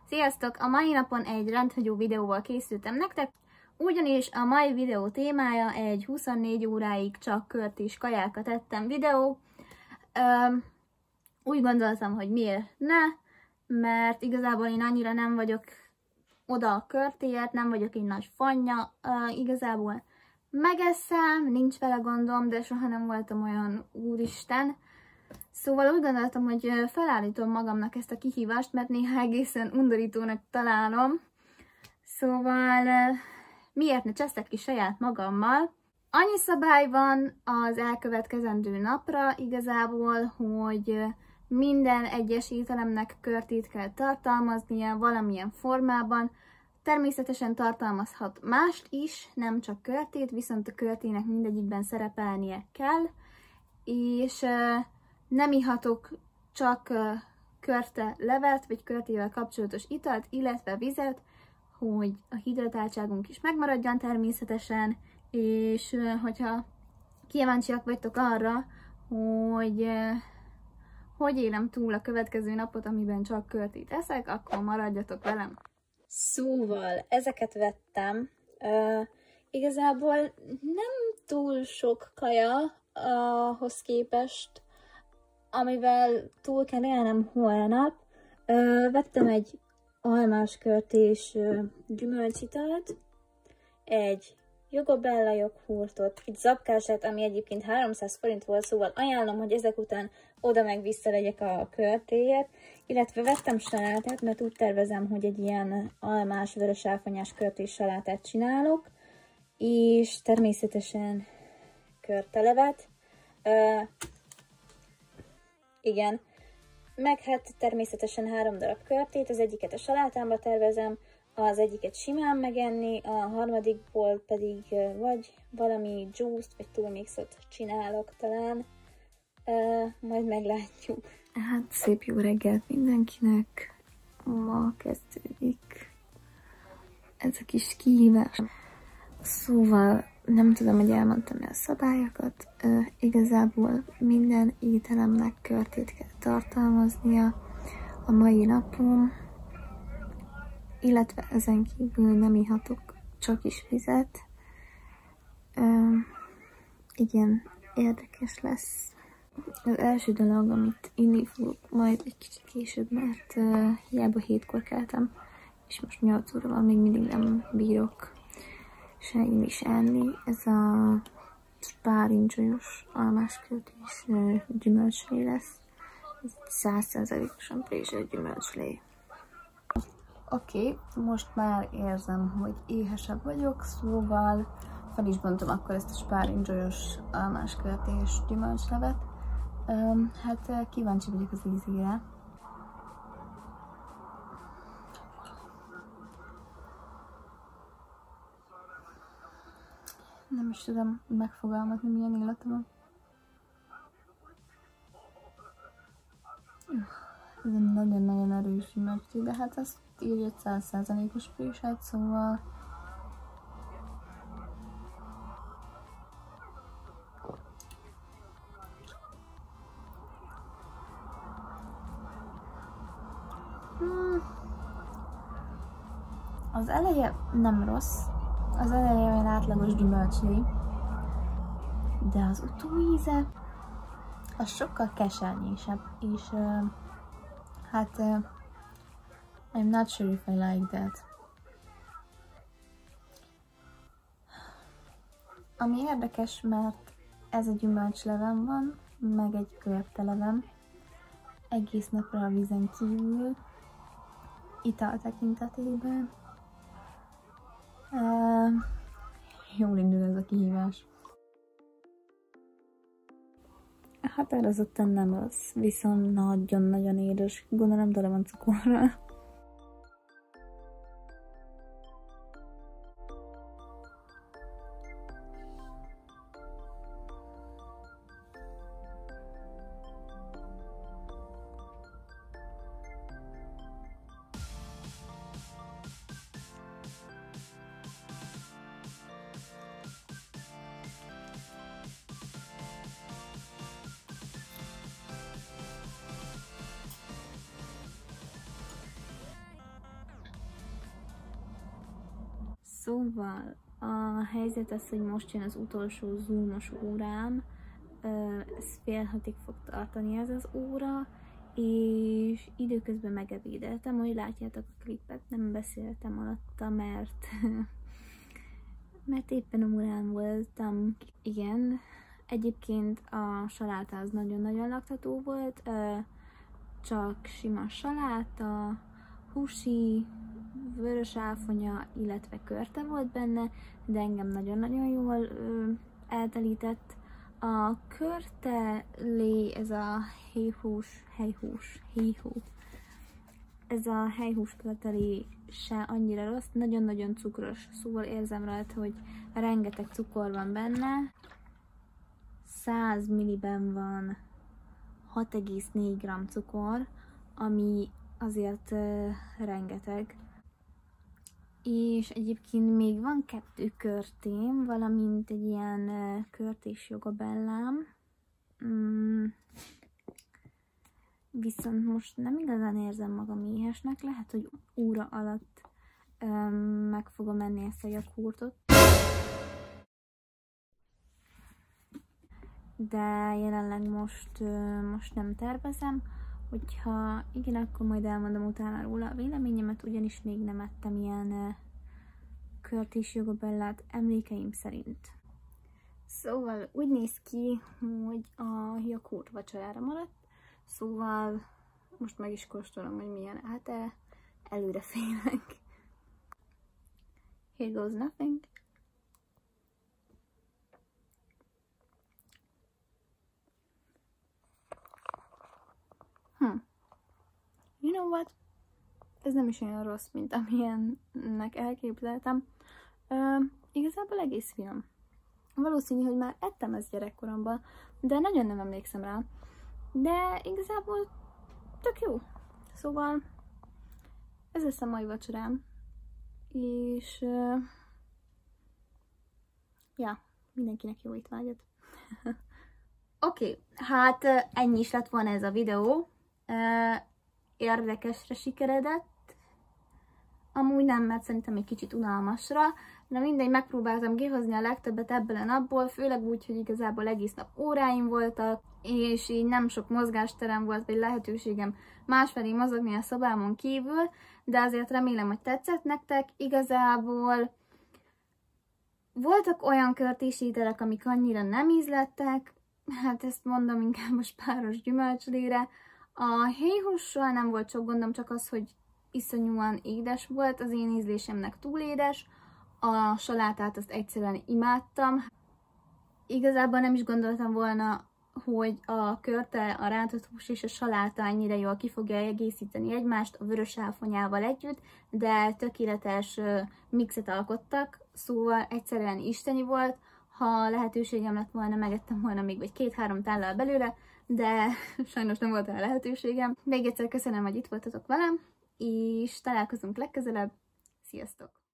Sziasztok! A mai napon egy rendhagyó videóval készültem nektek, ugyanis a mai videó témája egy 24 óráig csak kört és kajákat ettem videó. Úgy gondoltam, hogy miért ne, mert igazából én annyira nem vagyok oda a körtéért, nem vagyok egy nagy fanja, igazából megeszem, nincs vele gondom, de soha nem voltam olyan úristen. Szóval úgy gondoltam, hogy felállítom magamnak ezt a kihívást, mert néha egészen undorítónak találom. Szóval miért ne cseszek ki saját magammal? Annyi szabály van az elkövetkezendő napra igazából, hogy minden egyes ételemnek körtét kell tartalmaznia valamilyen formában. Természetesen tartalmazhat mást is, nem csak körtét, viszont a körtének mindegyikben szerepelnie kell, és nem ihatok csak körte levet, vagy körtével kapcsolatos italt, illetve vizet, hogy a hidratáltságunk is megmaradjon természetesen, és hogyha kíváncsiak vagytok arra, hogy élem túl a következő napot, amiben csak körtét eszek, akkor maradjatok velem. Szóval ezeket vettem. Igazából nem túl sok kaja ahhoz képest, amivel túl kell élnem holnap. Vettem egy almáskörtés gyümölcsitalt, egy jogobella joghurtot, egy zapkását, ami egyébként 300 forint volt, szóval ajánlom, hogy ezek után oda meg visszavegyek a körtéért, illetve vettem salátát, mert úgy tervezem, hogy egy ilyen almás, vörös áfonyás körtés salátát csinálok, és természetesen körtelevet. Igen, meg hát természetesen 3 darab körtét, az egyiket a salátámba tervezem, az egyiket simán megenni, a harmadikból pedig vagy valami juice-t, vagy túlmixot csinálok talán, majd meglátjuk. Hát szép jó reggelt mindenkinek, ma kezdődik ez a kis kihívás. Szóval nem tudom, hogy elmondtam el a szabályokat. Igazából minden ételemnek körtét kell tartalmaznia a mai napon, illetve ezen kívül nem ihatok csak is vizet. Igen, érdekes lesz. Az első dolog, amit inni fogok majd egy kicsit később, mert hiába 7-kor keltem, és most 8 óra van, még mindig nem bírok se inni, se enni. Ez a spárincsonyos almáskörtés gyümölcslé lesz. Ez 100%-osan préselt gyümölcslé. Oké, most már érzem, hogy éhesebb vagyok, szóval fel is bontom akkor ezt a spárincsonyos almáskörtés gyümölcslevet. Hát kíváncsi vagyok az ízére. Nem is tudom megfogalmazni, milyen illata van. Ez egy nagyon-nagyon erős gyümölcsli, de hát azt írja 100%-os préselt, szóval az eleje nem rossz, az eleje olyan átlagos gyümölcslé, de az utóíze az sokkal kesernyésebb, és hát I'm not sure if I like that. Ami érdekes, mert ez a gyümölcslevem van, meg egy körtelevem, egész napra a vízen kívül, ital tekintetében. Jól indul ez a kihívás. Határozottan nem rossz, viszont nagyon-nagyon édes, gondolom tele van cukorral. Szóval a helyzet az, hogy most jön az utolsó zoomos órám, ez fél 6-ig fog tartani ez az óra, és időközben megebédeltem, ahogy látjátok a klipet, nem beszéltem alatta, mert éppen órán voltam. Igen, egyébként a saláta az nagyon-nagyon laktató volt, csak sima saláta, húsi, vörös áfonya, illetve körte volt benne, de engem nagyon-nagyon jól eltelített. A körte lé, ez a ez a helyhús körtelé se annyira rossz, nagyon-nagyon cukros, szóval érzem rajta, hogy rengeteg cukor van benne. 100 milliben van 6,4 g cukor, ami azért rengeteg. És egyébként még van 2 körtém, valamint egy ilyen körtés jogabellám. Viszont most nem igazán érzem magam éhesnek, lehet, hogy óra alatt meg fogom enni ezt a jogurtot. De jelenleg most nem tervezem, hogyha igen, akkor majd elmondom utána róla a véleményemet, ugyanis még nem ettem ilyen körtés jogabellát emlékeim szerint. Szóval úgy néz ki, hogy a jogurt vacsorára maradt, szóval most meg is kóstolom, hogy milyen. Hát előre félek. Here goes nothing. You know what? Ez nem is olyan rossz, mint amilyennek elképzeltem. Igazából egész finom. Valószínű, hogy már ettem ezt gyerekkoromban, de nagyon nem emlékszem rá. De igazából tök jó. Szóval ez lesz a mai vacsorám. És ja, mindenkinek jó étvágyat. Oké, hát ennyi is lett volna ez a videó. Érdekesre sikeredett. Amúgy nem, mert szerintem egy kicsit unalmasra. De mindegy, megpróbáltam kihozni a legtöbbet ebből a napból, főleg úgy, hogy igazából egész nap óráim voltak, és így nem sok mozgásterem volt, vagy lehetőségem másfelé mozogni a szobámon kívül, de azért remélem, hogy tetszett nektek. Igazából voltak olyan körtés ételek, amik annyira nem ízlettek, hát ezt mondom inkább a spáros gyümölcslére. A héjhússal nem volt sok gondom, csak az, hogy iszonyúan édes volt, az én ízlésemnek túl édes. A salátát azt egyszerűen imádtam. Igazából nem is gondoltam volna, hogy a körte, a rántott hús és a saláta ennyire jól ki fogja egészíteni egymást a vörös áfonyával együtt, de tökéletes mixet alkottak, szóval egyszerűen isteni volt. Ha lehetőségem lett volna, megettem volna még vagy 2-3 tállal belőle, de sajnos nem volt rá lehetőségem. Még egyszer köszönöm, hogy itt voltatok velem, és találkozunk legközelebb. Sziasztok!